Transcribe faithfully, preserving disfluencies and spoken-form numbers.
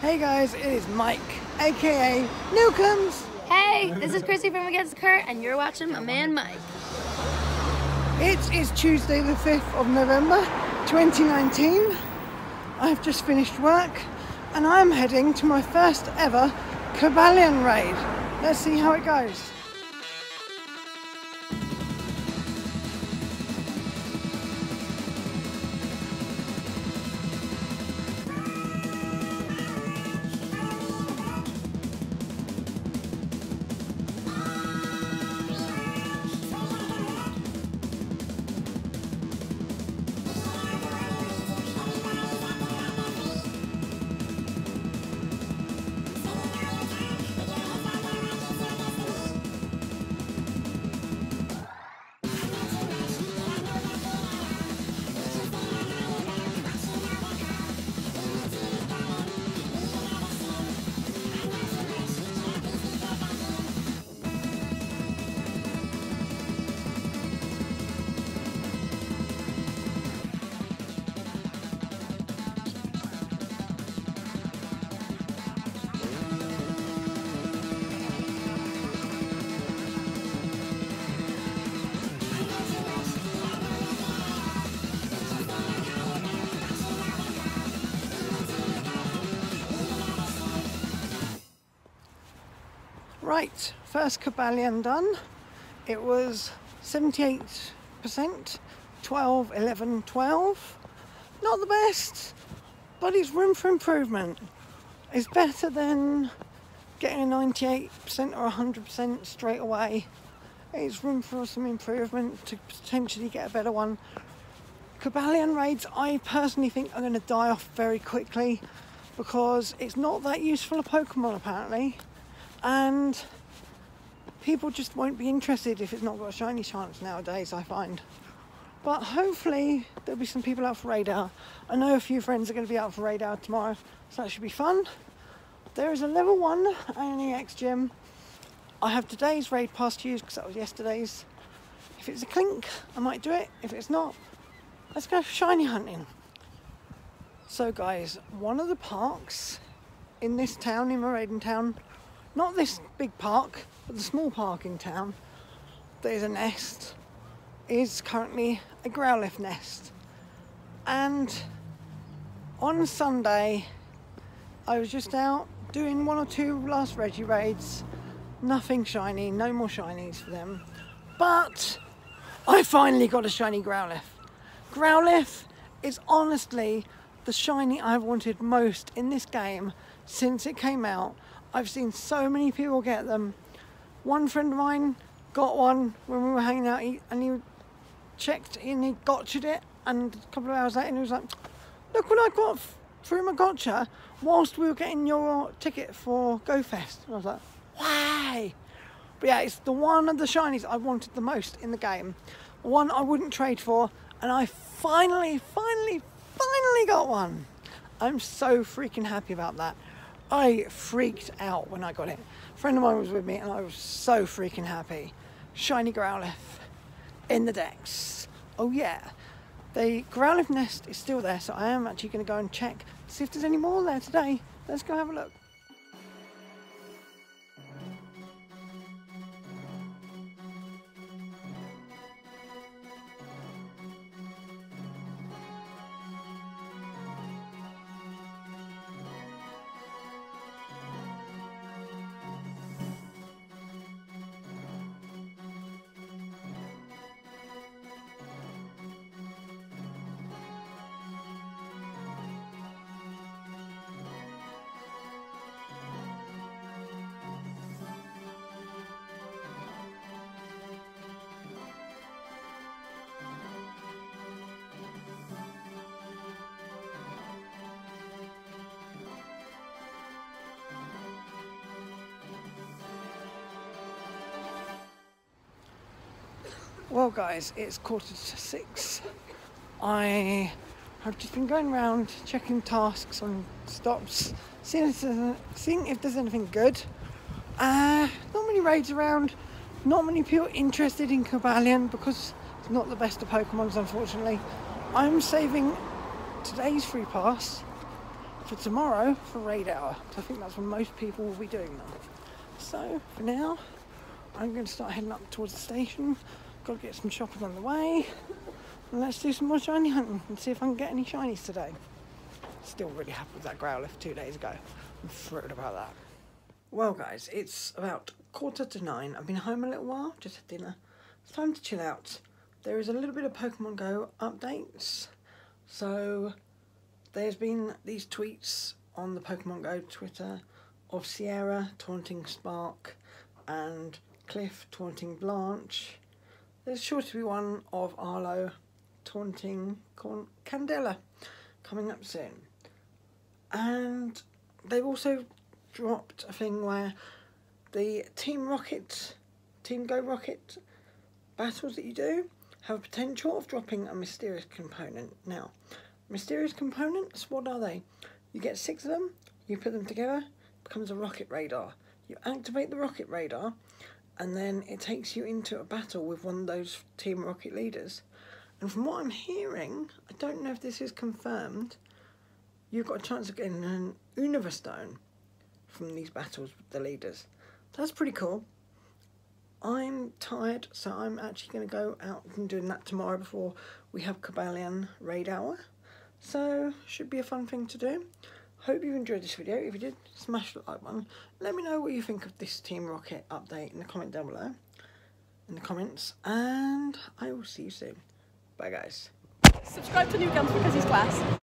Hey guys, it is Mike, aka Newcombs. Hey, this is Chrissy from Against the Current, and you're watching my man Mike. It is Tuesday the fifth of November twenty nineteen. I've just finished work and I'm heading to my first ever Cobalion raid. Let's see how it goes. Right, first Cobalion done. It was seventy-eight percent, twelve, eleven, twelve. Not the best, but it's room for improvement. It's better than getting a ninety-eight percent or one hundred percent straight away. It's room for some improvement to potentially get a better one. Cobalion raids, I personally think, are going to die off very quickly because it's not that useful a Pokemon apparently. And people just won't be interested if it's not got a shiny chance nowadays, I find. But hopefully there'll be some people out for raid hour. I know a few friends are going to be out for raid hour tomorrow, so that should be fun. There is a level one A N E X gym. I have today's raid pass to use because that was yesterday's. If it's a clink, I might do it. If it's not, let's go shiny hunting. So guys, one of the parks in this town, in Maraden town, not this big park, but the small park in town, there's a nest, is currently a Growlithe nest. And on Sunday, I was just out doing one or two last Reggie raids, nothing shiny, no more shinies for them. But I finally got a shiny Growlithe. Growlithe is honestly the shiny I've wanted most in this game since it came out. I've seen so many people get them. One friend of mine got one when we were hanging out and he checked and he gotcha'd it, and a couple of hours later he was like, look what I got through my gotcha whilst we were getting your ticket for GoFest. And I was like, why? But yeah, it's the one of the shinies I wanted the most in the game. The one I wouldn't trade for, and I finally, finally, finally got one. I'm so freaking happy about that. I freaked out when I got it. A friend of mine was with me and I was so freaking happy. Shiny Growlithe in the decks. Oh yeah. The Growlithe nest is still there, so I am actually going to go and check, see if there's any more there today. Let's go have a look. Well guys, it's quarter to six. I have just been going around checking tasks on stops, seeing if there's, seeing if there's anything good. Uh, not many raids around, not many people interested in Cobalion because it's not the best of Pokemons, unfortunately. I'm saving today's free pass for tomorrow for raid hour. So I think that's when most people will be doing them. So for now, I'm going to start heading up towards the station. Got to get some shopping on the way. And let's do some more shiny hunting and see if I can get any shinies today. Still really happy with that Growlithe two days ago. I'm thrilled about that. Well guys, it's about quarter to nine. I've been home a little while, just had dinner. It's time to chill out. There is a little bit of Pokemon Go updates. So there's been these tweets on the Pokemon Go Twitter of Sierra taunting Spark and Cliff taunting Blanche. There's sure to be one of Arlo taunting Con Candela coming up soon. And they've also dropped a thing where the Team Rocket, Team Go Rocket battles that you do have a potential of dropping a mysterious component. Now, mysterious components, what are they? You get six of them, you put them together, it becomes a rocket radar. You activate the rocket radar, and then it takes you into a battle with one of those Team Rocket leaders. And from what I'm hearing, I don't know if this is confirmed, you've got a chance of getting an Unova Stone from these battles with the leaders. That's pretty cool. I'm tired, so I'm actually going to go out and doing that tomorrow before we have Cobalion raid hour. So, should be a fun thing to do. Hope you enjoyed this video. If you did, smash the like button. Let me know what you think of this Team Rocket update in the comment down below. In the comments. And I will see you soon. Bye guys. Subscribe to New Gums because he's class.